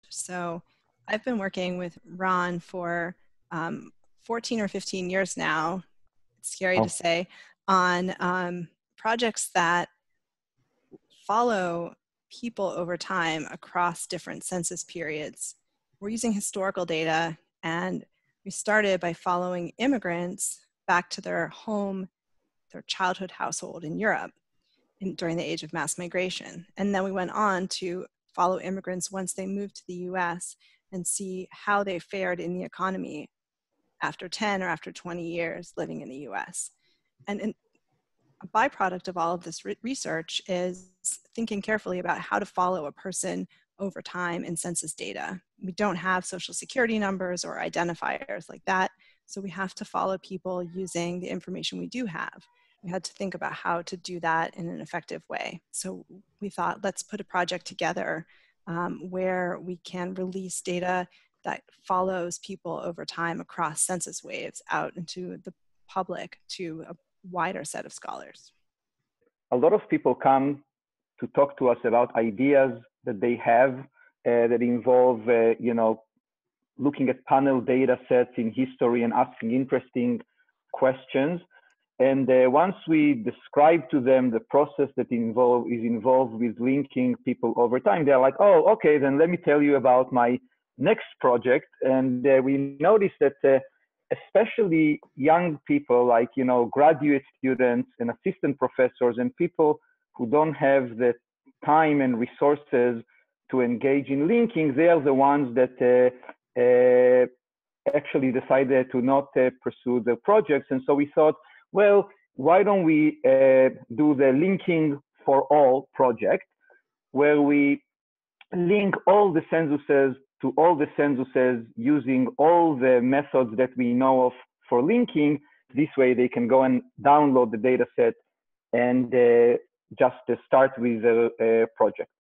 So I've been working with Ron for 14 or 15 years now, it's scary to say, on projects that follow people over time across different census periods. We're using historical data, and we started by following immigrants back to their home, their childhood household in Europe during the age of mass migration. And then we went on to follow immigrants once they moved to the US and see how they fared in the economy after 10 or after 20 years living in the US. And a byproduct of all of this research is thinking carefully about how to follow a person over time in census data. We don't have social security numbers or identifiers like that, so we have to follow people using the information we do have. We had to think about how to do that in an effective way. So we thought, let's put a project together where we can release data that follows people over time across census waves out into the public to a wider set of scholars. A lot of people come to talk to us about ideas that they have that involve, looking at panel data sets in history and asking interesting questions. And once we describe to them the process that is involved with linking people over time, they're like, oh, okay, then let me tell you about my next project. And we noticed that especially young people like, graduate students and assistant professors and people who don't have the time and resources to engage in linking, they are the ones that actually decided to not pursue the projects. And so we thought, well, why don't we do the linking for all project, where we link all the censuses to all the censuses using all the methods that we know of for linking. This way they can go and download the data set and just start with a project.